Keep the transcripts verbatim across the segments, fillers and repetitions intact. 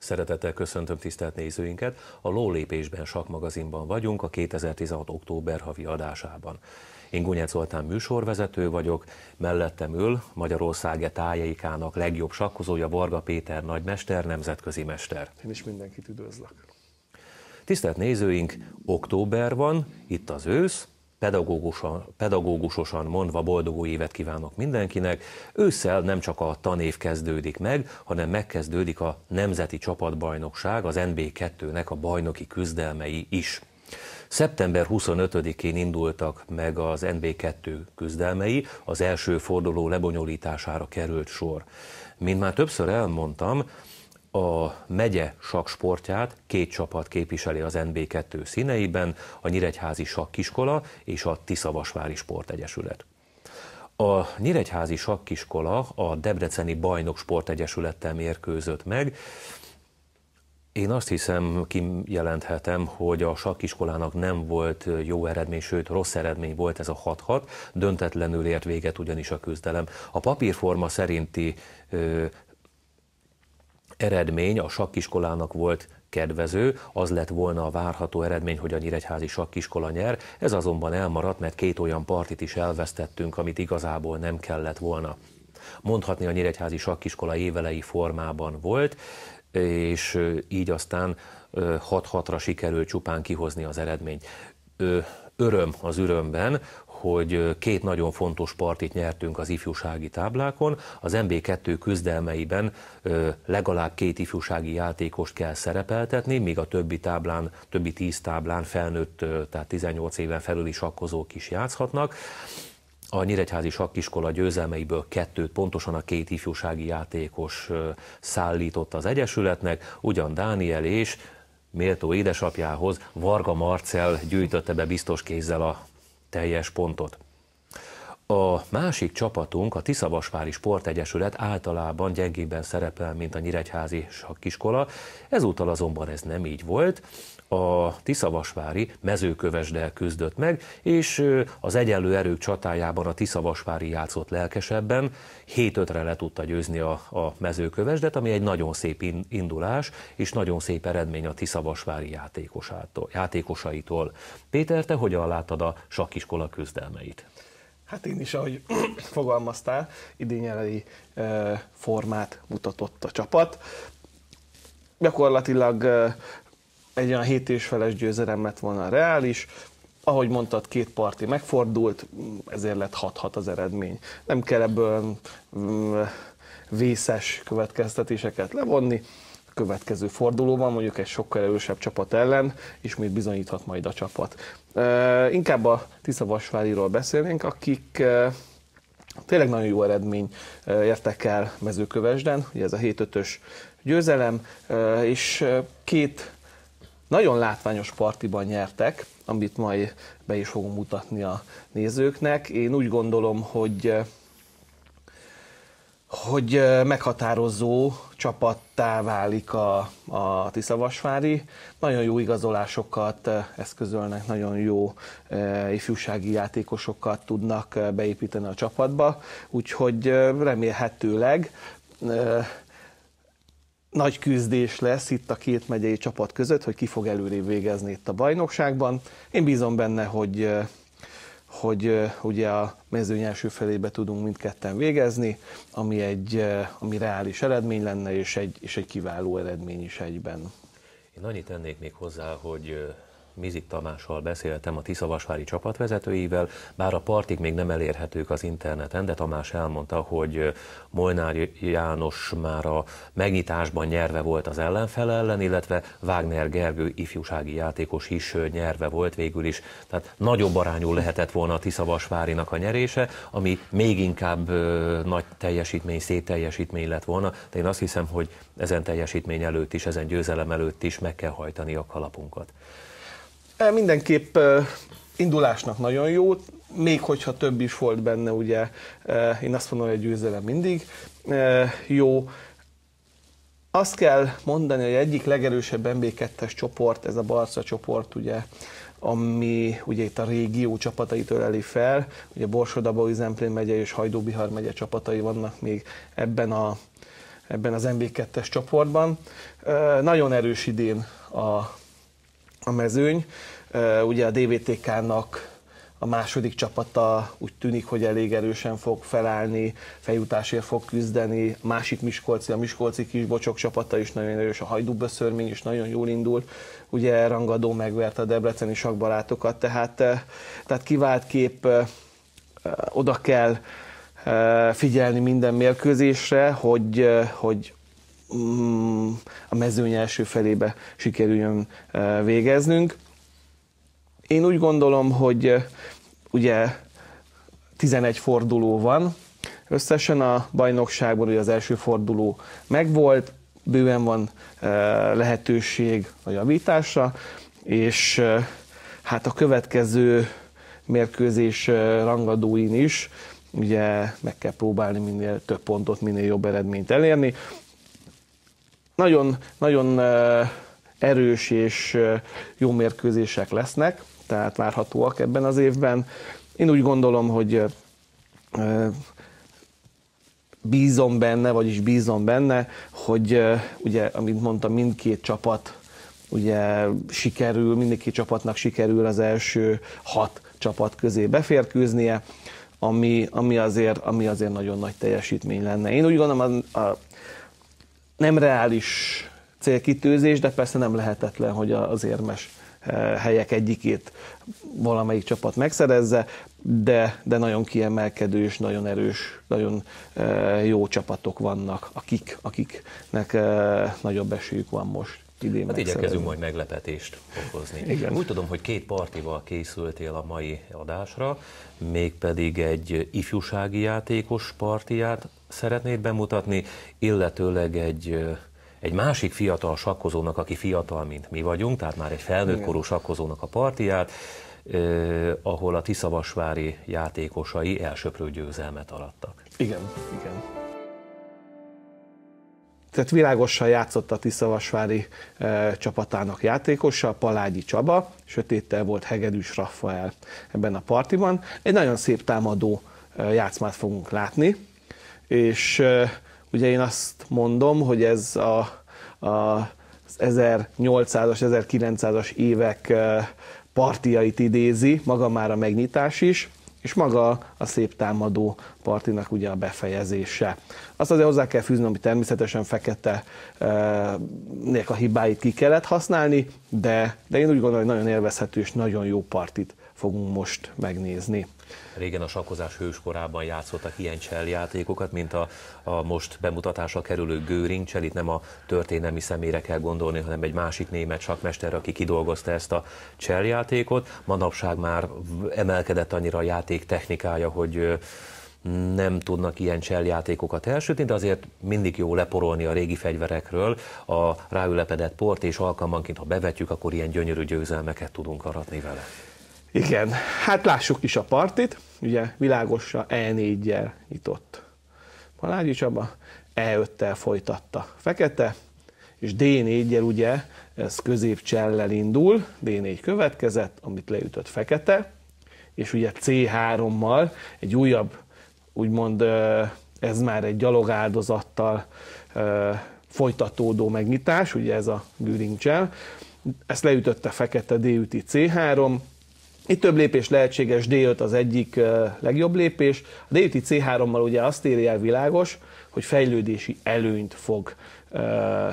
Szeretettel köszöntöm tisztelt nézőinket, a Lólépésben sakkmagazinban vagyunk a kétezer-tizenhat. október havi adásában. Én Gunyec Zoltán műsorvezető vagyok, mellettem ül Magyarország tájaikának legjobb sakkozója, Varga Péter nagymester, nemzetközi mester. Én is mindenkit üdvözlök. Tisztelt nézőink, október van, itt az ősz, pedagógusan, pedagógusosan mondva boldog új évet kívánok mindenkinek. Ősszel nem csak a tanév kezdődik meg, hanem megkezdődik a Nemzeti Csapatbajnokság, az en bé kettőnek a bajnoki küzdelmei is. szeptember huszonötödikén indultak meg az en bé kettő küzdelmei, az első forduló lebonyolítására került sor. Mint már többször elmondtam, a megye sakksportját két csapat képviseli az en bé kettő színeiben, a Nyíregyházi Sakkiskola és a Tiszavasvári Sportegyesület. A Nyíregyházi Sakkiskola a Debreceni Bajnok Sportegyesülettel mérkőzött meg. Én azt hiszem, kijelenthetem, hogy a sakkiskolának nem volt jó eredmény, sőt rossz eredmény volt ez a hat hat, döntetlenül ért véget ugyanis a küzdelem. A papírforma szerinti ö, eredmény a sakkiskolának volt kedvező, az lett volna a várható eredmény, hogy a Nyíregyházi Sakkiskola nyer, ez azonban elmaradt, mert két olyan partit is elvesztettünk, amit igazából nem kellett volna. Mondhatni, a Nyíregyházi Sakkiskola évelei formában volt, és így aztán hat hatra sikerült csupán kihozni az eredményt. Öröm az örömben, hogy két nagyon fontos partit nyertünk az ifjúsági táblákon. Az en bé kettő küzdelmeiben legalább két ifjúsági játékost kell szerepeltetni, míg a többi táblán, többi tíz táblán felnőtt, tehát tizennyolc éven felüli sakkozók is játszhatnak. A Nyíregyházi Sakkiskola győzelmeiből kettőt, pontosan a két ifjúsági játékos szállított az egyesületnek, ugyan Dániel és méltó édesapjához Varga Marcell gyűjtötte be biztos kézzel a teljes pontot. A másik csapatunk, a Tiszavasvári Sportegyesület általában gyengébben szerepel, mint a Nyíregyházi Sakkiskola, ezúttal azonban ez nem így volt. A Tiszavasvári Mezőkövesddel küzdött meg, és az egyenlő erők csatájában a Tiszavasvári játszott lelkesebben, hét ötre le tudta győzni a, a Mezőkövesdet, ami egy nagyon szép indulás, és nagyon szép eredmény a Tiszavasvári játékosaitól. Péter, te hogyan láttad a sakkiskola küzdelmeit? Hát én is, ahogy fogalmaztál, idényelei e, formát mutatott a csapat. Gyakorlatilag e, egy olyan hét és feles győzelem lett volna reális. Ahogy mondtad, két parti megfordult, ezért lett hat hat az eredmény. Nem kell ebből mm, vészes következtetéseket levonni. A következő fordulóban mondjuk egy sokkal erősebb csapat ellen ismét bizonyíthat majd a csapat. E, inkább a Tiszavasváriról beszélnénk, akik e, tényleg nagyon jó eredmény e, értek el Mezőkövesden, ugye ez a hét ötös győzelem, e, és két nagyon látványos partiban nyertek, amit majd be is fogom mutatni a nézőknek. Én úgy gondolom, hogy, hogy meghatározó csapattá válik a, a Tiszavasvári. Nagyon jó igazolásokat eszközölnek, nagyon jó e, ifjúsági játékosokat tudnak beépíteni a csapatba, úgyhogy remélhetőleg e, nagy küzdés lesz itt a két megyei csapat között, hogy ki fog előrébb végezni itt a bajnokságban. Én bízom benne, hogy, hogy ugye a mezőny első felébe tudunk mindketten végezni, ami egy ami reális eredmény lenne, és egy, és egy kiváló eredmény is egyben. Én annyit tennék még hozzá, hogy Mizik Tamással beszéltem, a Tiszavasvári csapatvezetőivel, bár a partik még nem elérhetők az interneten, de Tamás elmondta, hogy Molnár János már a megnyitásban nyerve volt az ellenfele ellen, illetve Wagner Gergő ifjúsági játékos is nyerve volt végül is. Tehát nagyobb arányú lehetett volna a Tiszavasvárinak a nyerése, ami még inkább nagy teljesítmény, szép teljesítmény lett volna, de én azt hiszem, hogy ezen teljesítmény előtt is, ezen győzelem előtt is meg kell hajtani a kalapunkat. Mindenképp indulásnak nagyon jó, még hogyha több is volt benne, ugye én azt mondom, hogy a győzelem mindig jó. Azt kell mondani, hogy egyik legerősebb en bé kettes csoport, ez a Barca csoport, ugye, ami ugye itt a régió csapatait öleli fel, ugye Borsod-Abaúj-Zemplén megye és Hajdú-Bihar megye csapatai vannak még ebben a ebben az em bé kettes csoportban. Nagyon erős idén a, a mezőny. Ugye a dé vé té ká-nak a második csapata úgy tűnik, hogy elég erősen fog felállni, feljutásért fog küzdeni. A másik miskolci, a miskolci Kisbocsok csapata is nagyon erős, a Hajdú-Böszörmény is nagyon jól indul. Ugye rangadó megverte a debreceni sakbarátokat, tehát, tehát kivált kép, oda kell figyelni minden mérkőzésre, hogy, hogy a mezőny első felébe sikerüljön végeznünk. Én úgy gondolom, hogy ugye tizenegy forduló van, összesen a bajnokságban ugye az első forduló megvolt, bőven van lehetőség a javításra, és hát a következő mérkőzés rangadóin is ugye meg kell próbálni minél több pontot, minél jobb eredményt elérni. Nagyon, nagyon erős és jó mérkőzések lesznek, tehát várhatóak ebben az évben. Én úgy gondolom, hogy bízom benne, vagyis bízom benne, hogy ugye, amit mondtam, mindkét csapat ugye sikerül, mindkét csapatnak sikerül az első hat csapat közé beférkőznie, ami, ami, azért, ami azért nagyon nagy teljesítmény lenne. Én úgy gondolom, a, a nem reális célkitűzés, de persze nem lehetetlen, hogy az érmes helyek egyikét valamelyik csapat megszerezze, de, de nagyon kiemelkedő és nagyon erős, nagyon jó csapatok vannak, akik, akiknek nagyobb esélyük van most idén hát igyekezünk majd meglepetést okozni. Igen. Úgy tudom, hogy két partival készültél a mai adásra, mégpedig egy ifjúsági játékos partiját szeretnéd bemutatni, illetőleg egy egy másik fiatal sakkozónak, aki fiatal, mint mi vagyunk, tehát már egy felnőttkorú sakkozónak a partiját, eh, ahol a tiszavasvári játékosai elsöprő győzelmet arattak. Igen, igen. Tehát világosan játszott a tiszavasvári e, csapatának játékosa, Palágyi Csaba, sötéttel volt Hegedűs Raffael ebben a partiban. Egy nagyon szép támadó e, játszmát fogunk látni, és e, ugye én azt mondom, hogy ez a, a, az ezernyolcszázas, ezerkilencszázas évek partijait idézi, maga már a megnyitás is, és maga a szép támadó partinak ugye a befejezése. Azt azért hozzá kell fűzni, hogy természetesen Fekete nek a hibáit ki kellett használni, de, de én úgy gondolom, hogy nagyon élvezhető és nagyon jó partit fogunk most megnézni. Régen a sakkozás hőskorában játszottak ilyen cselljátékokat, mint a, a most bemutatásra kerülő Göring csell. Itt nem a történelmi személyre kell gondolni, hanem egy másik német sakkmester, aki kidolgozta ezt a cselljátékot. Manapság már emelkedett annyira a játék technikája, hogy nem tudnak ilyen cselljátékokat elsütni, de azért mindig jó leporolni a régi fegyverekről a ráülepedett port, és alkalmanként, ha bevetjük, akkor ilyen gyönyörű győzelmeket tudunk aratni vele. Igen, hát lássuk is a partit, ugye világosra E négyjel nyitott Palágyi Csaba, E öttel folytatta Fekete, és D négyjel ugye ez középcsellel indul, D négy következett, amit leütött Fekete, és ugye C hárommal egy újabb, úgymond ez már egy gyalogáldozattal folytatódó megnyitás, ugye ez a Göring csell, ezt leütötte Fekete, D üti C három, itt több lépés lehetséges, D öt az egyik legjobb lépés. A D üti C hárommal ugye azt éri el világos, hogy fejlődési előnyt fog uh,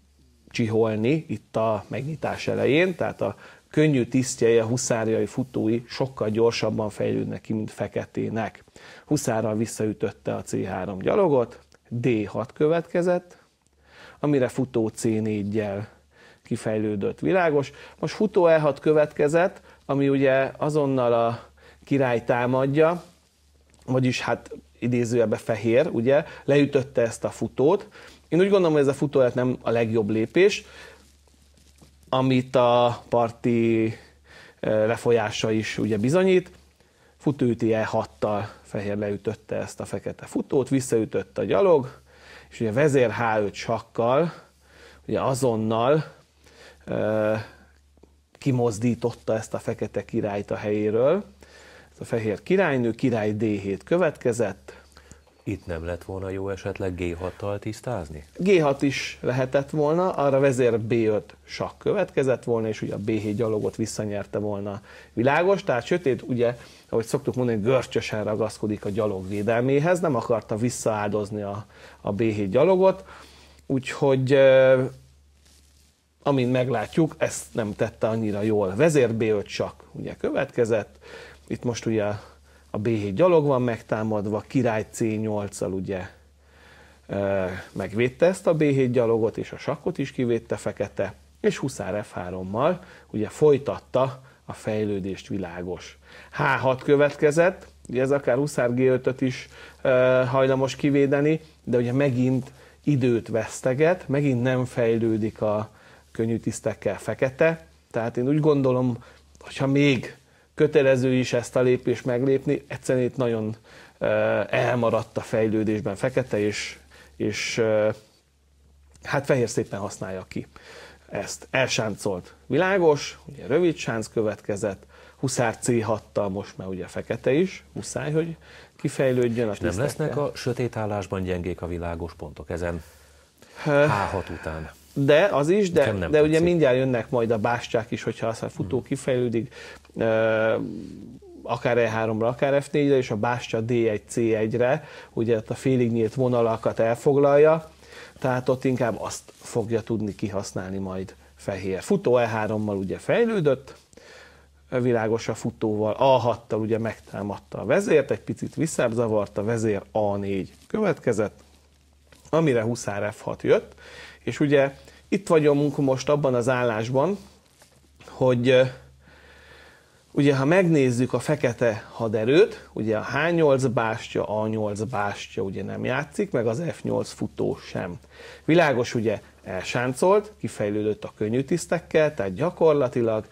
csiholni itt a megnyitás elején, tehát a könnyű tisztjei, a huszárjai, futói sokkal gyorsabban fejlődnek ki, mint Feketének. Huszárral visszaütötte a C három gyalogot, D hat következett, amire futó C négyjel kifejlődött világos. Most futó E hat következett, ami ugye azonnal a király támadja, vagyis hát idézőjelben fehér, ugye, leütötte ezt a futót. Én úgy gondolom, hogy ez a futó lett nem a legjobb lépés, amit a parti lefolyása is ugye bizonyít. Futó üti E hattal fehér leütötte ezt a fekete futót, visszaütötte a gyalog, és ugye vezér H öt sakkal, ugye azonnal kimozdította ezt a fekete királyt a helyéről. Ez a fehér királynő, király D hét következett. Itt nem lett volna jó esetleg gé hattal tisztázni? gé hat is lehetett volna, arra vezér bé öt sakk következett volna, és ugye a bé hét gyalogot visszanyerte volna világos, tehát sötét ugye, ahogy szoktuk mondani, görcsösen ragaszkodik a gyalog védelméhez, nem akarta visszaáldozni a, a bé hét gyalogot, úgyhogy amint meglátjuk, ezt nem tette annyira jól. Vezér bé öt sakk ugye következett, itt most ugye a bé hét gyalog van megtámadva, király cé nyolccal ugye megvédte ezt a bé hét gyalogot, és a sakkot is kivédte fekete, és huszár ef hárommal ugye folytatta a fejlődést világos. há hat következett, ugye ez akár huszár gé ötöt is hajlamos kivédeni, de ugye megint időt veszteget, megint nem fejlődik a könnyű tisztekkel fekete, tehát én úgy gondolom, hogyha még kötelező is ezt a lépést meglépni, egyszerűen itt nagyon elmaradt a fejlődésben fekete, és, és hát fehér szépen használja ki ezt. Elsáncolt világos, ugye rövid sánc következett, huszár cé hattal most már ugye fekete is, muszáj, hogy kifejlődjön a és nem lesznek a sötét állásban gyengék a világos pontok ezen há hat után? De az is, de, de ugye mindjárt jönnek majd a bástyák is, hogyha az a futó hmm. kifejlődik, akár e háromra, akár ef négyre, és a bástya dé egy cé egyre, ugye a félig nyílt vonalakat elfoglalja, tehát ott inkább azt fogja tudni kihasználni majd fehér. Futó e hárommal ugye fejlődött, világos a futóval, á hattal ugye megtámadta a vezért, egy picit visszazavart, a vezér á négy következett, amire huszár ef hat jött, és ugye itt vagyunk most abban az állásban, hogy ugye ha megnézzük a fekete haderőt, ugye a há nyolc bástya, á nyolc bástya ugye nem játszik, meg az ef nyolc futó sem. Világos ugye elsáncolt, kifejlődött a könnyű tisztekkel, tehát gyakorlatilag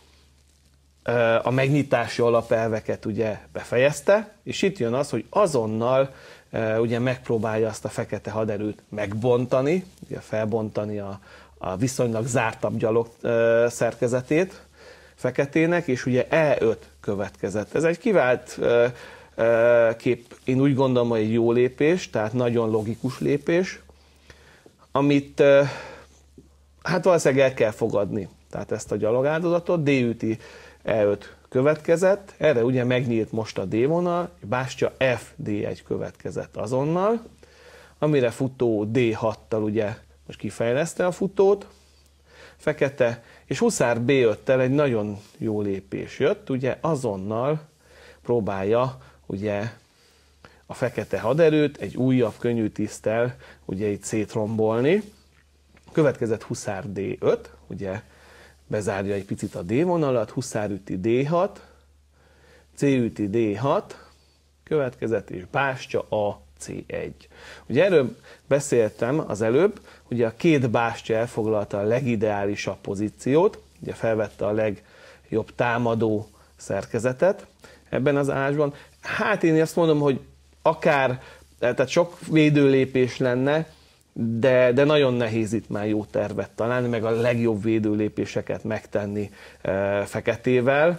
a megnyitási alapelveket ugye befejezte, és itt jön az, hogy azonnal ugye megpróbálja azt a fekete haderőt megbontani, ugye felbontani a, a viszonylag zártabb gyalog szerkezetét feketének, és ugye é öt következett. Ez egy kivált kép, én úgy gondolom, hogy egy jó lépés, tehát nagyon logikus lépés, amit hát valószínűleg el kell fogadni, tehát ezt a gyalogáldozatot, dé üti é öt következett, erre ugye megnyílt most a D vonal, bástya ef dé egy következett azonnal, amire futó dé hattal ugye most kifejleszte a futót, fekete, és huszár bé öttel egy nagyon jó lépés jött, ugye azonnal próbálja ugye a fekete haderőt egy újabb könnyű tiszttel ugye itt szétrombolni. Következett huszár dé öt, ugye bezárja egy picit a D vonalat, huszár üti dé hat, C üti dé hat, következett és bástya a cé egy. Ugye erről beszéltem az előbb, ugye a két bástya elfoglalta a legideálisabb pozíciót, ugye felvette a legjobb támadó szerkezetet ebben az állásban. Hát én azt mondom, hogy akár, tehát sok védőlépés lenne, de, de nagyon nehéz itt már jó tervet találni, meg a legjobb védőlépéseket megtenni e, feketével.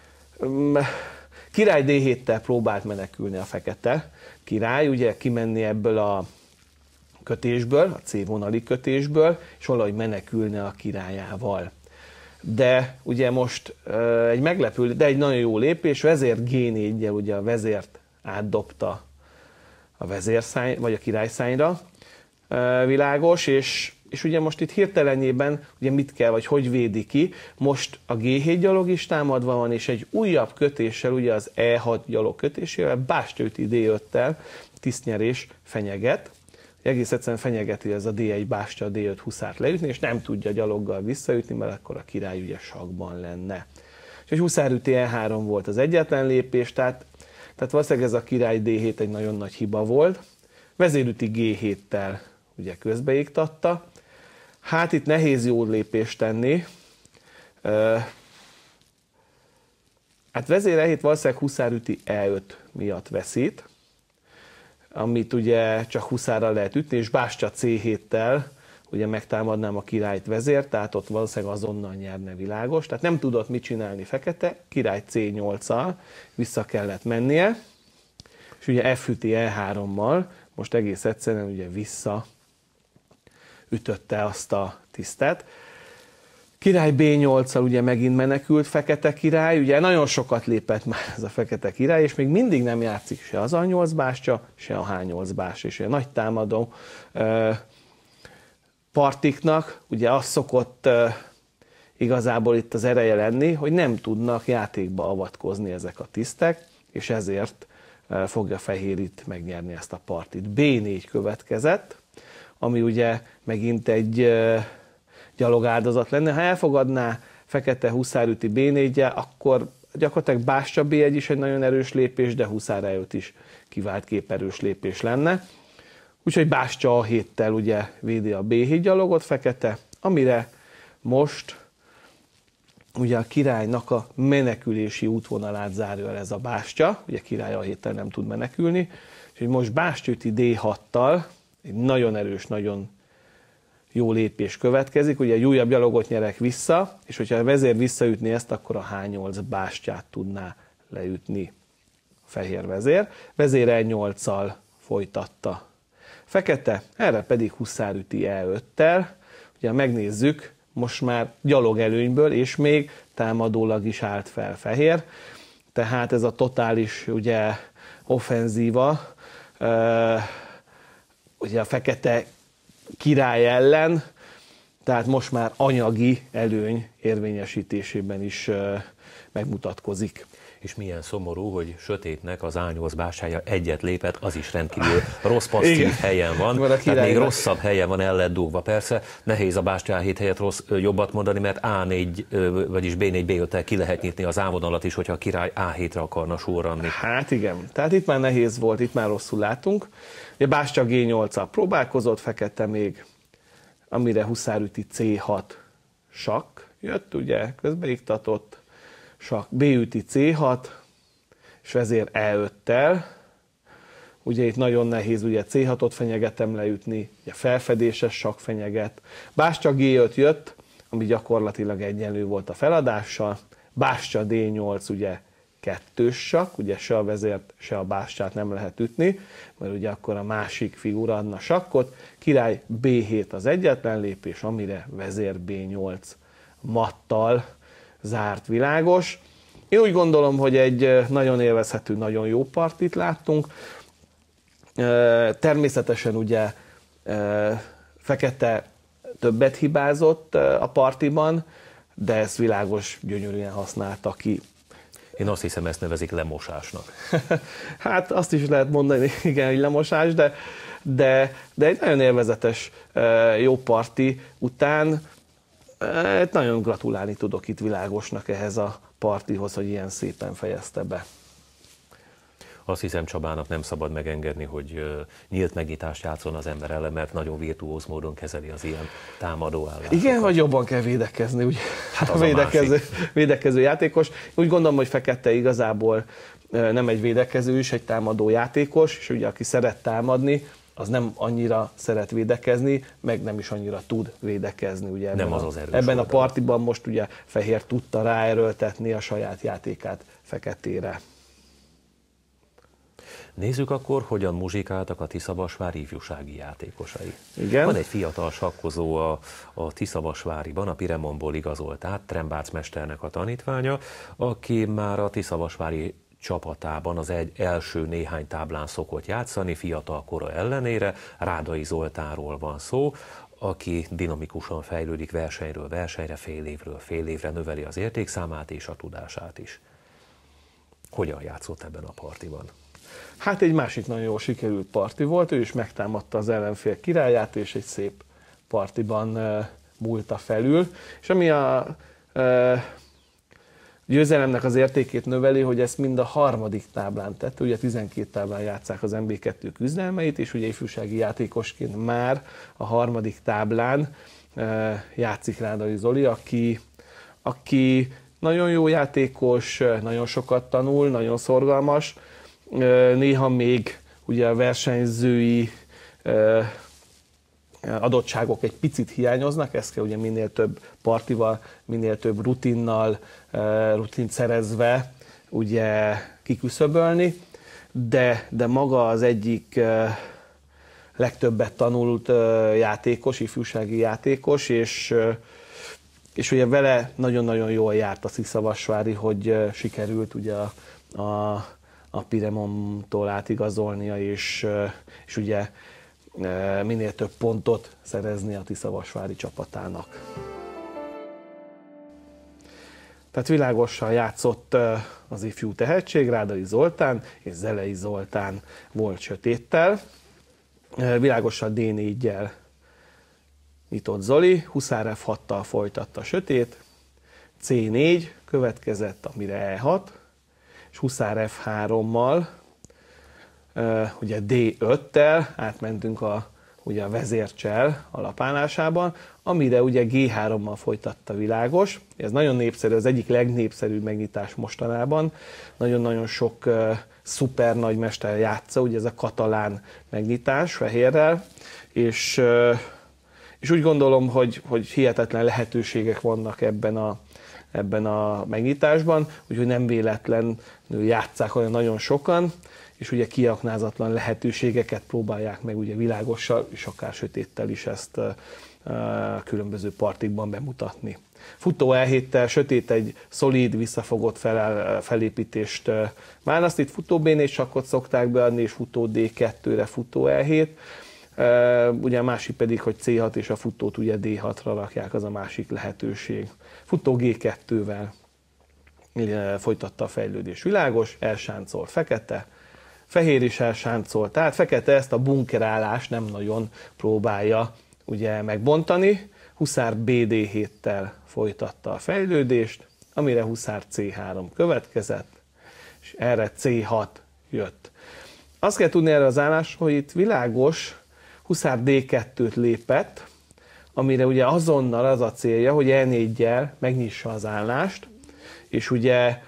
Király dé héttel próbált menekülni a fekete király, ugye kimenni ebből a kötésből, a C vonali kötésből, és valahogy menekülni a királyával. De ugye most e, egy meglepő, de egy nagyon jó lépés, vezér gé néggyel ugye a vezért átdobta a vezérszány, vagy a királyszányra, világos, és, és ugye most itt hirtelenjében ugye mit kell, vagy hogy védi ki, most a gé hét gyalog is támadva van, és egy újabb kötéssel, ugye az é hat gyalog kötésével, bástya üti dé öttel tisztnyerés fenyeget, egész egyszerűen fenyegeti ez a dé egy bástya, dé öt huszárt leütni, és nem tudja gyaloggal visszaütni, mert akkor a király ugye sakkban lenne. És huszár üti é három volt az egyetlen lépés, tehát, tehát valószínűleg ez a király dé hét egy nagyon nagy hiba volt. Vezér üti gé héttel ugye közbeiktatta. Hát itt nehéz jó lépést tenni. Hát vezér é hét valószínűleg huszár üti é öt miatt veszít, amit ugye csak huszárral lehet ütni, és bástya cé héttel ugye megtámadnám a királyt vezér, tehát ott valószínűleg azonnal nyerne világos. Tehát nem tudott mit csinálni fekete, király cé nyolccal vissza kellett mennie. és ugye F üti E hárommal most egész egyszerűen ugye vissza ütötte azt a tisztet. Király B nyolccal ugye megint menekült Fekete király, ugye nagyon sokat lépett már ez a Fekete király, és még mindig nem játszik se az A nyolc bástya, se a H nyolc bástya, és nagy támadó partiknak ugye az szokott igazából itt az ereje lenni, hogy nem tudnak játékba avatkozni ezek a tisztek, és ezért fogja Fehér itt megnyerni ezt a partit. B négy következett, ami ugye megint egy gyalogáldozat lenne. Ha elfogadná Fekete huszár üti B négyel, akkor gyakorlatilag bástya B egy is egy nagyon erős lépés, de huszár E öt is kivált képerős lépés lenne. Úgyhogy bástya A héttel ugye védi a B hét gyalogot Fekete, amire most ugye a királynak a menekülési útvonalát zárja el ez a bástya, ugye király A héttel nem tud menekülni, és most bástya üti D hattal, egy nagyon erős, nagyon jó lépés következik, ugye egy újabb gyalogot nyerek vissza, és hogyha a vezér visszaütni ezt, akkor a H nyolc bástyát tudná leütni a fehér vezér. Vezér E nyolccal folytatta Fekete, erre pedig huszár üti E öttel, ugye megnézzük, most már gyalog előnyből, és még támadólag is állt fel Fehér, tehát ez a totális ugye offenzíva, ugye a Fekete király ellen, tehát most már anyagi előny érvényesítésében is megmutatkozik. És milyen szomorú, hogy Sötétnek az A nyolc bástyája egyet lépett, az is rendkívül rossz passzív helyen van, tehát még rosszabb helyen van, el lett dugva. Persze nehéz a bástya A hét helyett rossz, jobbat mondani, mert A négy, vagyis B négy, B öttel ki lehet nyitni az ávonalat is, hogyha a király A hétre akarna sorranni. Hát igen, tehát itt már nehéz volt, itt már rosszul látunk. Ugye bástya G nyolccal próbálkozott Fekete még, amire huszár üti C hat sakk jött, ugye közbeiktatott, sakk, B üti C hat, és vezér E öttel. Ugye itt nagyon nehéz, ugye C hatot fenyegetem leütni, ugye felfedéses sakk fenyeget. Bástya G öt jött, ami gyakorlatilag egyenlő volt a feladással. Bástya D nyolc, ugye kettős sakk, ugye se a vezért, se a bástyát nem lehet ütni, mert ugye akkor a másik figura adna sakkot. Király B hét az egyetlen lépés, amire vezér B nyolc mattal zárt világos. Én úgy gondolom, hogy egy nagyon élvezhető, nagyon jó partit láttunk. Természetesen ugye Fekete többet hibázott a partiban, de ezt világos, gyönyörűen használta ki. Én azt hiszem, ezt nevezik lemosásnak. Hát azt is lehet mondani, igen, hogy lemosás, de, de, de egy nagyon élvezetes, jó parti után nagyon gratulálni tudok itt Világosnak ehhez a partihoz, hogy ilyen szépen fejezte be. Azt hiszem, Csabának nem szabad megengedni, hogy nyílt megnyitást játszon az ember ellen, mert nagyon virtuóz módon kezeli az ilyen támadó állásokat. Igen, vagy jobban kell védekezni, ugye? Hát az a védekező, a védekező játékos. Úgy gondolom, hogy Fekete igazából nem egy védekező is, egy támadó játékos, és ugye aki szeret támadni, az nem annyira szeret védekezni, meg nem is annyira tud védekezni. Ugye ebben nem az az a, erős ebben oldal. a partiban most ugye Fehér tudta ráerőltetni a saját játékát Feketére. Nézzük akkor, hogyan muzsikáltak a Tiszavasvári ifjúsági játékosai. Igen. Van egy fiatal sakkozó a, a Tiszavasváriban, a Piremontból igazolt át, Trembác mesternek a tanítványa, aki már a Tiszavasvári csapatában az egy első néhány táblán szokott játszani, fiatal kora ellenére. Rádai Zoltánról van szó, aki dinamikusan fejlődik versenyről versenyre, fél évről fél évre, növeli az értékszámát és a tudását is. Hogyan játszott ebben a partiban? Hát egy másik nagyon jól sikerült parti volt, ő is megtámadta az ellenfél királyát, és egy szép partiban uh, múlta felül. És ami a uh, győzelemnek az értékét növeli, hogy ezt mind a harmadik táblán tette, ugye tizenkét táblán játsszák az em bé kettő küzdelmeit, és ugye ifjúsági játékosként már a harmadik táblán uh, játszik Rádai Zoli, aki, aki nagyon jó játékos, nagyon sokat tanul, nagyon szorgalmas, néha még ugye a versenyzői adottságok egy picit hiányoznak, ezt kell ugye minél több partival, minél több rutinnal, rutint szerezve ugye kiküszöbölni, de, de maga az egyik legtöbbet tanult játékos, ifjúsági játékos, és, és ugye vele nagyon-nagyon jól járt a Sziszavasvári, hogy sikerült ugye a, a, a Piremontól átigazolnia, és, és ugye minél több pontot szerezni a Tiszavasvári csapatának. Tehát világosan játszott az ifjú tehetség, Rádai Zoltán és Zelei Zoltán volt sötéttel. Világosan dé négyel nyitott Zoli, Huszár ef hattal folytatta sötét, cé négy következett, amire e hat, és Huszár ef hárommal, ugye dé öttel átmentünk a, ugye a vezércsel alapállásában, amire ugye gé hárommal folytatta Világos. Ez nagyon népszerű, az egyik legnépszerűbb megnyitás mostanában. Nagyon-nagyon sok uh, szuper nagymester játsza, ugye ez a katalán megnyitás fehérrel, és, uh, és úgy gondolom, hogy, hogy hihetetlen lehetőségek vannak ebben a, ebben a megnyitásban, úgyhogy nem véletlenül játsszák olyan nagyon sokan, és ugye kiaknázatlan lehetőségeket próbálják meg ugye Világossal, és akár sötéttel is ezt uh, különböző partikban bemutatni. Futó e héttel sötét egy szolíd, visszafogott fel, felépítést uh, választ. Itt futó bé négy sakkot szokták beadni, és futó dé kettőre futó e hét. Uh, ugye a másik pedig, hogy cé hat és a futót ugye dé hatra rakják, az a másik lehetőség. Futó gé kettővel uh, folytatta a fejlődés Világos, elsáncol fekete, fehér is elsáncol, tehát fekete ezt a bunkerállást nem nagyon próbálja ugye megbontani. Huszár bé dé héttel folytatta a fejlődést, amire Huszár cé három következett, és erre cé hat jött. Azt kell tudni erre az állásról, hogy itt Világos Huszár dé kettőt lépett, amire ugye azonnal az a célja, hogy e néggyel megnyissa az állást, és ugye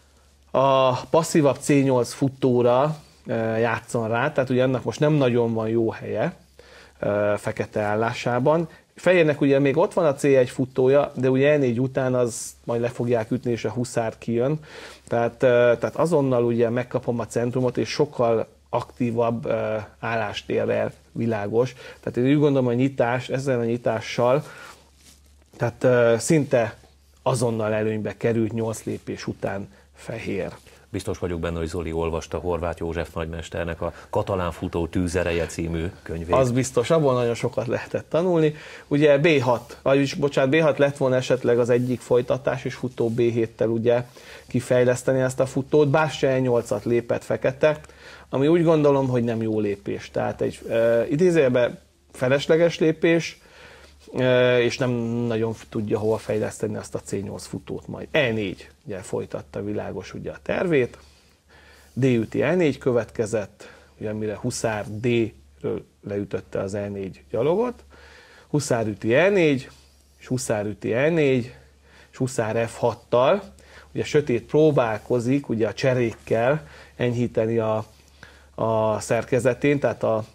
a passzívabb cé nyolc futóra játszon rá, tehát ugye annak most nem nagyon van jó helye fekete állásában. Fehérnek ugye még ott van a cé egy futója, de ugye e négy után az majd le fogják ütni, és a Huszár kijön. Tehát, tehát azonnal ugye megkapom a centrumot, és sokkal aktívabb állást ér el Világos. Tehát én úgy gondolom, hogy a nyitás, ezzel a nyitással tehát szinte azonnal előnybe került nyolc lépés után Fehér. Biztos vagyok benne, hogy Zoli olvasta Horváth József nagymesternek a Katalán futó tűzereje című könyvét. Az biztos, abból nagyon sokat lehetett tanulni. Ugye bé hat, vagyis bocsánat, bé hat lett volna esetleg az egyik folytatás, és futó bé héttel ugye kifejleszteni ezt a futót. Bástya e nyolcat lépett fekete, ami úgy gondolom, hogy nem jó lépés. Tehát egy e, idézőjelben felesleges lépés, e, és nem nagyon tudja hova fejleszteni azt a cé nyolc futót majd. e négy, ugye folytatta Világos ugye a tervét, D üti e négy következett, ugye amire Huszár D-ről leütötte az e négy gyalogot, Huszár üti e négy, és Huszár üti e négy, és Huszár ef hattal, ugye sötét próbálkozik ugye a cserékkel enyhíteni a, a szerkezetén, tehát a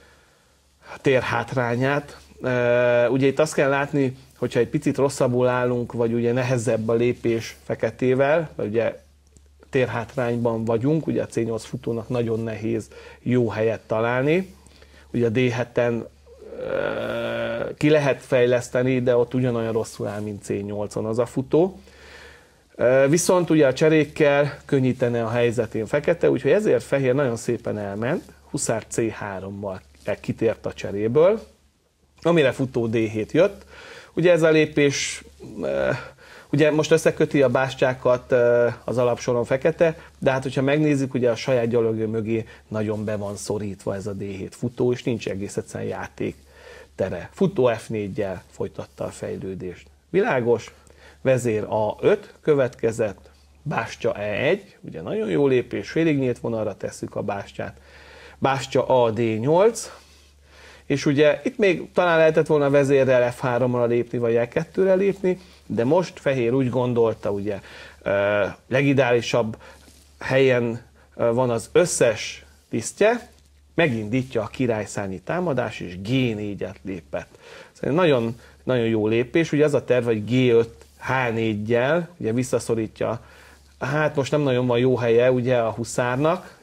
térhátrányát. Ugye itt azt kell látni, hogyha egy picit rosszabbul állunk, vagy ugye nehezebb a lépés feketével, vagy ugye térhátrányban vagyunk, ugye a cé nyolc futónak nagyon nehéz jó helyet találni. Ugye a dé heten ki lehet fejleszteni, de ott ugyanolyan rosszul áll, mint cé nyolcon az a futó. Viszont ugye a cserékkel könnyítene a helyzetén fekete, úgyhogy ezért Fehér nagyon szépen elment, Huszár cé hárommal kitért a cseréből, amire futó dé hét jött. Ugye ez a lépés, ugye most összeköti a bástyákat az alapsoron fekete, de hát hogyha megnézzük, ugye a saját gyalogő mögé nagyon be van szorítva ez a dé hét futó, és nincs egész egyszerűen játék tere. Futó ef néggyel folytatta a fejlődést. Világos, vezér á öt következett, bástya e egy, ugye nagyon jó lépés, félig nyílt vonalra tesszük a bástyát, bástya a dé nyolc, és ugye itt még talán lehetett volna vezérrel ef háromra lépni, vagy e kettőre lépni, de most Fehér úgy gondolta, ugye legideálisabb helyen van az összes tisztje, megindítja a királyszárnyi támadás, és gé négyet lépett. Szóval nagyon, nagyon jó lépés, ugye az a terv, hogy gé öt há néggyel ugye visszaszorítja, hát most nem nagyon van jó helye ugye a Huszárnak,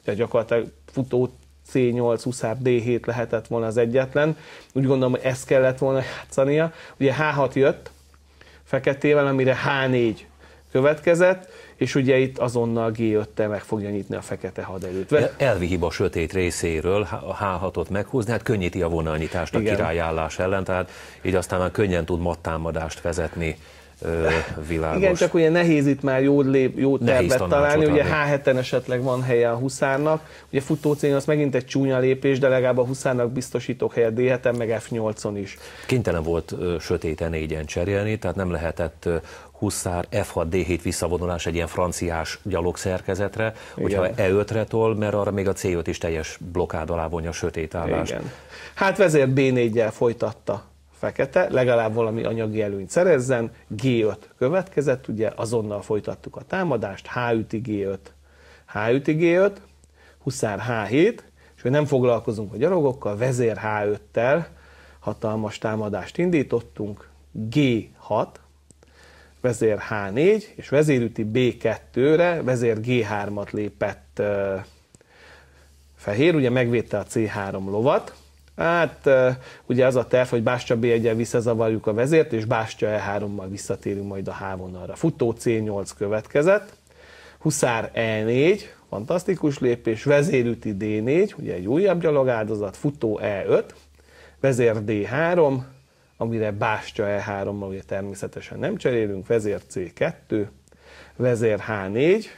tehát gyakorlatilag futó cé nyolc, huszár dé hét lehetett volna az egyetlen. Úgy gondolom, hogy ezt kellett volna játszania. Ugye há hat jött feketével, amire há négy következett, és ugye itt azonnal gé öttel meg fogja nyitni a fekete haderőt. El, elvi hiba sötét részéről a há hatot meghúzni, hát könnyíti a vonalnyitást a királyállás ellen, tehát így aztán már könnyen tud mattámadást vezetni. Ö, világos. Igen, csak ugye nehéz itt már jó, lép, jó tervet találni, ugye há heten esetleg van helye a huszárnak, ugye futó cé nyolc megint egy csúnya lépés, de legalább a huszárnak biztosítok helyet dé heten, meg ef nyolcon is. Kénytelen volt ö, sötéten négyen cserélni, tehát nem lehetett ö, huszár, ef hat, dé hét visszavonulás egy ilyen franciás gyalogszerkezetre, hogyha e ötre tol, mert arra még a cé öt is teljes blokkád alá vonja a sötét állást. Igen. Hát vezér bé négyel folytatta fekete, legalább valami anyagi előnyt szerezzen, gé öt következett, ugye azonnal folytattuk a támadást, há üti gé öt, há üti gé öt, huszár há hét, és hogy nem foglalkozunk a gyalogokkal, vezér há öttel hatalmas támadást indítottunk, gé hat, vezér há négy, és vezérüti bé kettőre, vezér gé hármat lépett uh, fehér, ugye megvédte a cé három lovat. Hát ugye az a terv, hogy bástya bé egyel visszazavarjuk a vezért, és bástya e hárommal visszatérünk majd a há vonalra. Futó cé nyolc következett, huszár e négy, fantasztikus lépés, vezérüti dé négy, ugye egy újabb gyalogáldozat, futó e öt, vezér dé három, amire bástya e hárommal ugye természetesen nem cserélünk, vezér cé kettő, vezér há négy,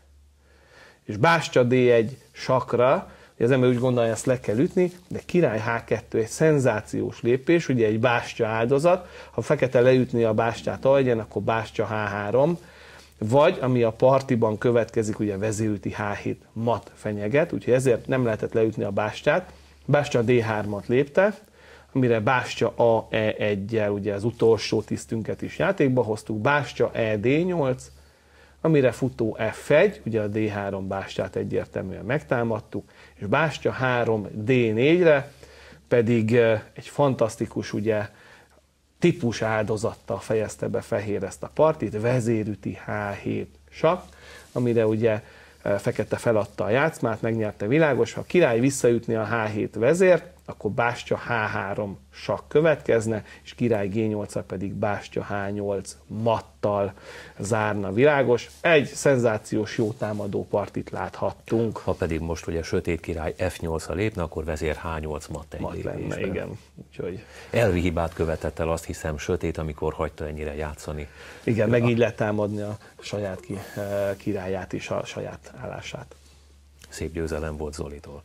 és bástya dé egy sakra, az ember úgy gondolja, ezt le kell ütni, de király há kettő egy szenzációs lépés, ugye egy bástya áldozat, ha fekete leütni a bástyát alján, akkor bástya há három, vagy ami a partiban következik, ugye vezérüti há hét mat fenyeget, úgyhogy ezért nem lehetett leütni a bástyát, bástya dé hármat lépte, amire bástya á e egyel, ugye az utolsó tisztünket is játékba hoztuk, bástya e dé nyolc, amire futó ef egy, ugye a dé három bástyát egyértelműen megtámadtuk, és bástya három dé négyre pedig egy fantasztikus ugye, típus áldozattal fejezte be fehér ezt a partit, vezérüti há hét sakk, amire ugye fekete feladta a játszmát, megnyerte világos, ha a király visszaütni a há hét vezért, akkor bástya há három sakk következne, és király gé nyolccal pedig bástya há nyolc mattal zárna világos. Egy szenzációs jó támadó partit láthattunk. Ha pedig most ugye sötét király ef nyolcra lépne, akkor vezér há nyolc mat egy mat lenne, igen. Úgyhogy... Elvi hibát követett el, azt hiszem, sötét, amikor hagyta ennyire játszani. Igen, meg így letámadni a saját ki, királyát és a saját állását. Szép győzelem volt Zolitól.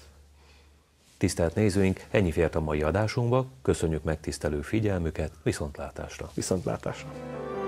Tisztelt nézőink, ennyi fért a mai adásunkba, köszönjük megtisztelő figyelmüket, viszontlátásra! Viszontlátásra!